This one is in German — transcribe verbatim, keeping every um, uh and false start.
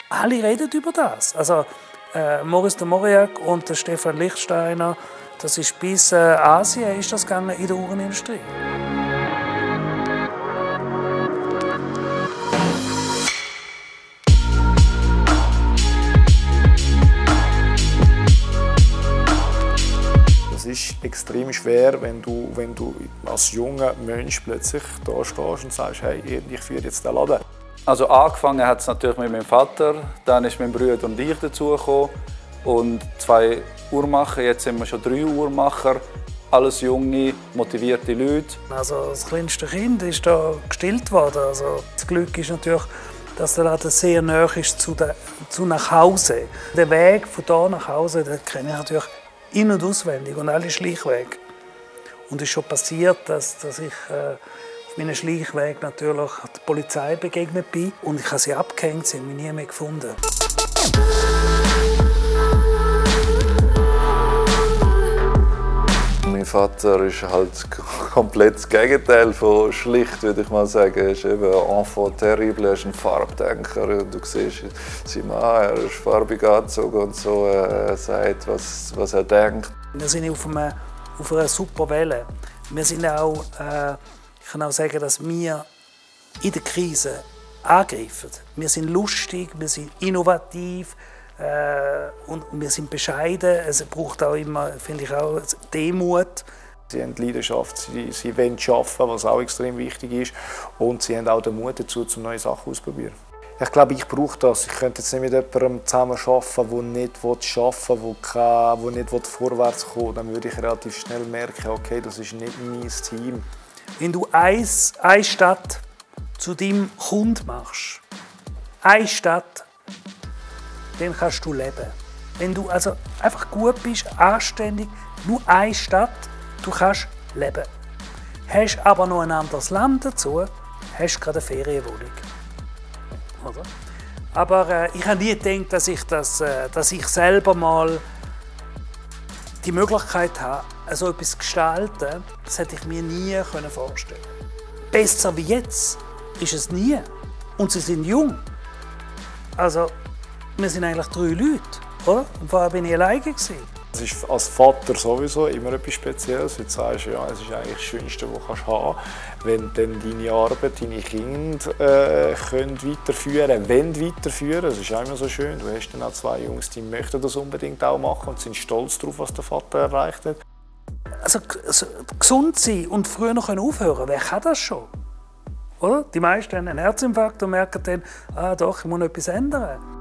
Alle reden über das. Also, äh, Maurice de Mauriac und der Stefan Lichtsteiner, das ist bis äh, Asien ist das gegangen in der Uhrenindustrie. Es ist extrem schwer, wenn du, wenn du als junger Mensch plötzlich da stehst und sagst, hey, ich führe jetzt den Laden. Also angefangen hat es natürlich mit meinem Vater, dann ist mein Bruder und ich dazugekommen und zwei Uhrmacher, jetzt sind wir schon drei Uhrmacher, alles junge, motivierte Leute. Also das kleinste Kind ist da gestillt worden. Also das Glück ist natürlich, dass der Laden sehr nahe ist zu, der, zu nach Hause. Den Weg von hier nach Hause, den kenne ich natürlich in- und auswendig und alle Schleichwege. Und es ist schon passiert, dass, dass ich äh, auf meinem Schleichweg natürlich der Polizei begegnet bin und ich habe sie abgehängt, sie haben mich nie mehr gefunden. Mein Vater ist halt komplett das Gegenteil von schlicht, würde ich mal sagen. Er ist eben enfant terrible, er ist ein Farbdenker. Du siehst seinen Mann, er ist farbig angezogen und so. Er sagt, was, was er denkt. Wir sind auf, einem, auf einer super Welle. Wir sind auch, äh, ich kann auch sagen, dass wir in der Krise angreifen. Wir sind lustig, wir sind innovativ. Äh, und wir sind bescheiden. Es braucht auch immer, finde ich, auch Demut. Sie haben die Leidenschaft, sie, sie wollen arbeiten, was auch extrem wichtig ist. Und sie haben auch den Mut dazu, um neue Sachen auszuprobieren. Ich glaube, ich brauche das. Ich könnte jetzt nicht mit jemandem zusammen arbeiten, der nicht arbeiten will, der nicht vorwärts kommen will. Dann würde ich relativ schnell merken, okay, das ist nicht mein Team. Wenn du eins, eine Stadt zu deinem Kunden machst, eine Stadt, dann kannst du leben. Wenn du also einfach gut bist, anständig, nur eine Stadt, du kannst leben. Hast aber noch ein anderes Land dazu, hast du gerade eine Ferienwohnung. Oder? Aber äh, ich habe nie gedacht, dass ich, das, äh, dass ich selber mal die Möglichkeit habe, so etwas zu gestalten. Das hätte ich mir nie vorstellen können. Besser wie jetzt ist es nie. Und sie sind jung. Also, wir sind eigentlich drei Leute, oder? Und vorher war ich alleine. Es ist als Vater sowieso immer etwas Spezielles. Jetzt sagst du, ja, es ist eigentlich das Schönste, was du haben kannst, wenn dann deine Arbeit, deine Kinder äh, können weiterführen können, wollen weiterführen. Das ist auch immer so schön. Du hast dann auch zwei Jungs, die möchten das unbedingt auch machen und sind stolz darauf, was der Vater erreicht hat. Also, also gesund sein und früher noch aufhören, wer kann das schon? Oder? Die meisten haben einen Herzinfarkt und merken dann, ah doch, ich muss noch etwas ändern.